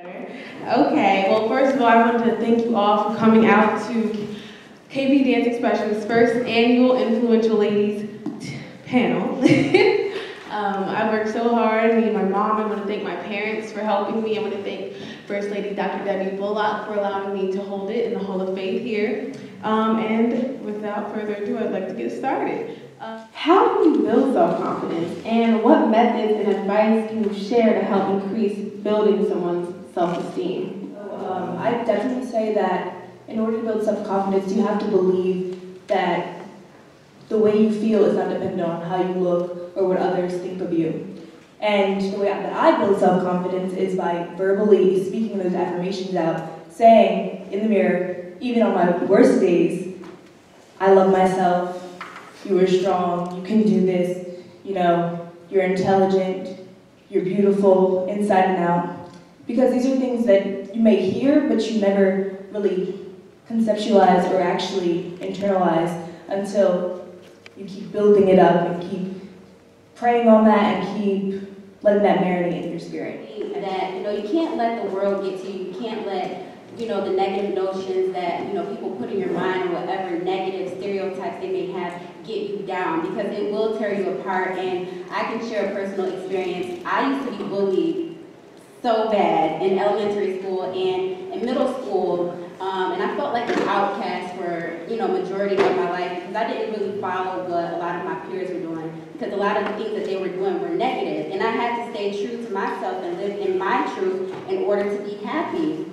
Okay, well, first of all, I want to thank you all for coming out to KB Dance Expression's first annual Influential Ladies panel. I worked so hard, me and my mom. I want to thank my parents for helping me. I want to thank First Lady Dr. Debbie Bullock for allowing me to hold it in the Hall of Faith here. And without further ado, I'd like to get started. How do you build self-confidence, and what methods and advice can you share to help increase building someone's self-esteem? I definitely say that in order to build self-confidence, you have to believe that the way you feel is not dependent on how you look or what others think of you. And the way that I build self-confidence is by verbally speaking those affirmations out, saying in the mirror, even on my worst days, I love myself, you are strong, you can do this, you know, you're intelligent, you're beautiful inside and out. Because these are things that you may hear, but you never really conceptualize or actually internalize until you keep building it up and keep praying on that and keep letting that marinate in your spirit. That, you can't let the world get to you. You can't let, the negative notions that, people put in your mind or whatever negative stereotypes they may have get you down, because it will tear you apart. And I can share a personal experience. I used to be bullied so bad in elementary school and in middle school, and I felt like an outcast for, majority of my life, because I didn't really follow what a lot of my peers were doing, because a lot of the things that they were doing were negative, and I had to stay true to myself and live in my truth in order to be happy.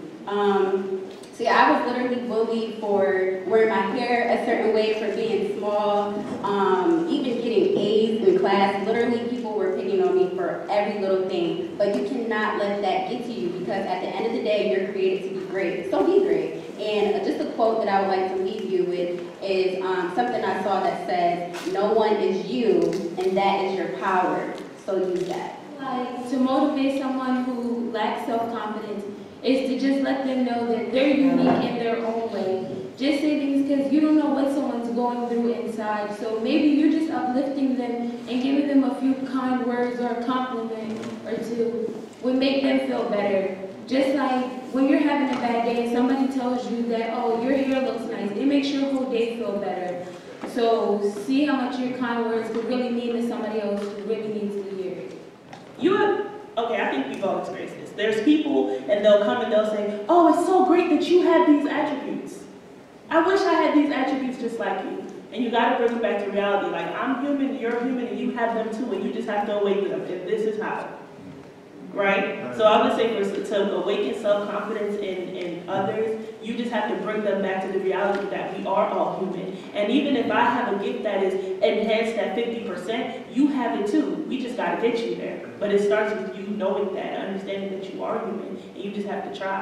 So yeah, I was literally bullied for wearing my hair a certain way, for being small, even getting A's in class. Literally, people were picking on me for every little thing. But you cannot let that get to you, because at the end of the day, you're created to be great. So be great. And just a quote that I would like to leave you with is something I saw that says, "No one is you, and that is your power." So use that. Like, to motivate someone who lacks self-confidence is to just let them know that they're unique in their own way. Just say things because you don't know what someone's going through inside. So maybe you're just uplifting them and giving them a few kind words or a compliment or two would make them feel better. Just like when you're having a bad day and somebody tells you that, oh, your hair looks nice, it makes your whole day feel better. So see how much your kind words could really mean to somebody else who really needs to hear it. Okay, I think we've all experienced this. There's people, and they'll come and they'll say, oh, it's so great that you have these attributes. I wish I had these attributes just like you. And you gotta bring it back to reality. Like, I'm human, you're human, and you have them too, and you just have to awaken them. And this is how. Right? So I would say to awaken self-confidence in others, you just have to bring them back to the reality that we are all human. And even if I have a gift that is enhanced at 50%, you have it too. We just gotta get you there. But it starts with you knowing that, understanding that you are human, and you just have to try.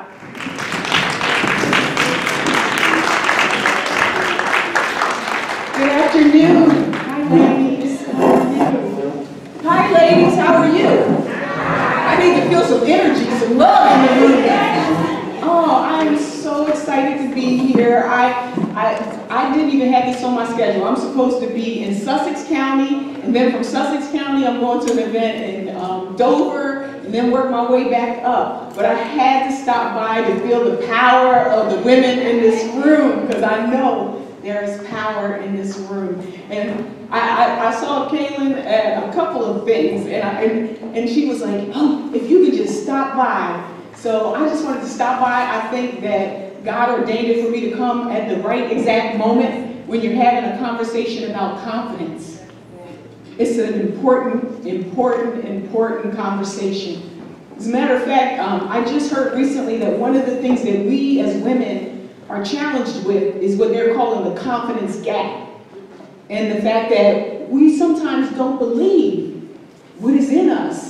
Good afternoon. Hi, ladies. How are you? Hi, ladies. How are you? I need to feel some energy, some love in the room. Oh, I'm so excited to be here. I didn't even have this on my schedule. I'm supposed to be in Sussex County, and then from Sussex County, I'm going to an event in Dover, and then work my way back up. But I had to stop by to feel the power of the women in this room, because I know there is power in this room. And I saw Kaylin at a couple of things, and she was like, oh, if you could just stop by. So I just wanted to stop by. I think that God ordained it for me to come at the right exact moment when you're having a conversation about confidence. It's an important conversation. As a matter of fact, I just heard recently that one of the things that we as women are challenged with is what they're calling the confidence gap. And the fact that we sometimes don't believe what is in us.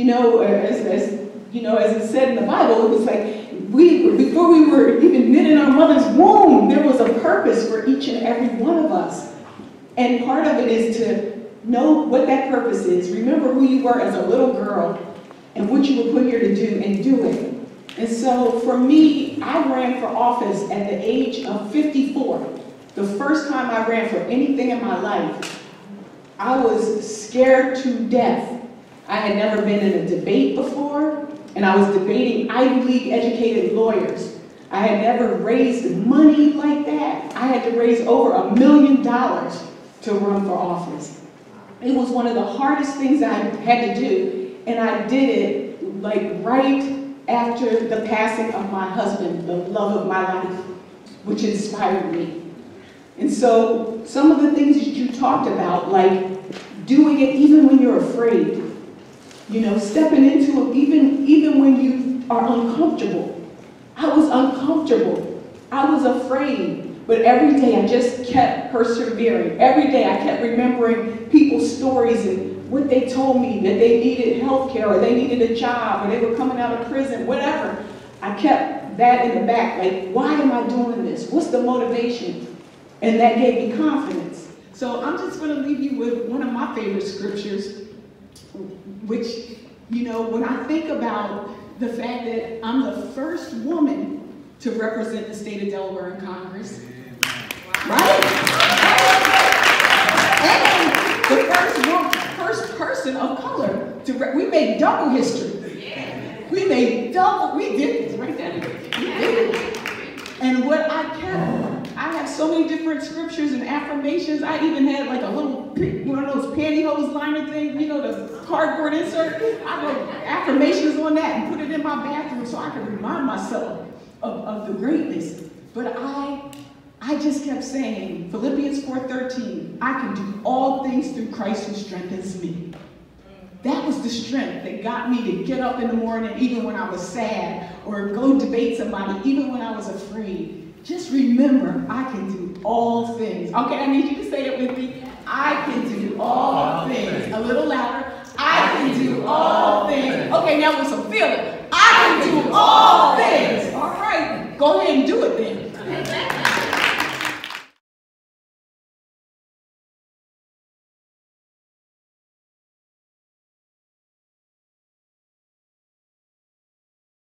As it said in the Bible, it was like before we were even knit in our mother's womb, there was a purpose for each and every one of us. And part of it is to know what that purpose is. Remember who you were as a little girl and what you were put here to do, and do it. And so for me, I ran for office at the age of 54. The first time I ran for anything in my life, I was scared to death. I had never been in a debate before, and I was debating Ivy League educated lawyers. I had never raised money like that. I had to raise over $1 million to run for office. It was one of the hardest things I had to do, and I did it like right after the passing of my husband, the love of my life, which inspired me. And so some of the things that you talked about, like doing it even when you're afraid, you know, stepping into it even when you are uncomfortable. I was uncomfortable. I was afraid. But every day I just kept persevering. Every day I kept remembering people's stories and what they told me, that they needed health care or they needed a job or they were coming out of prison, whatever. I kept that in the back, like, why am I doing this? What's the motivation? And that gave me confidence. So I'm just going to leave you with one of my favorite scriptures, which, you know, when I think about the fact that I'm the first woman to represent the state of Delaware in Congress, right? And the first person of color to we made double history. We made double. We did it right there. We did it. And what I have so many different scriptures and affirmations. I even had like a little one of those pantyhose liner things, you know, the cardboard insert. I wrote affirmations on that and put it in my bathroom so I could remind myself of the greatness. But I just kept saying, Philippians 4:13, I can do all things through Christ who strengthens me. That was the strength that got me to get up in the morning, even when I was sad, or go debate somebody, even when I was afraid. Just remember, I can do all things. Okay, I need you to say it with me. I can do all things. A little louder. I can do all things. Okay, now with some feeling. I can do all things. All right, go ahead and do it then.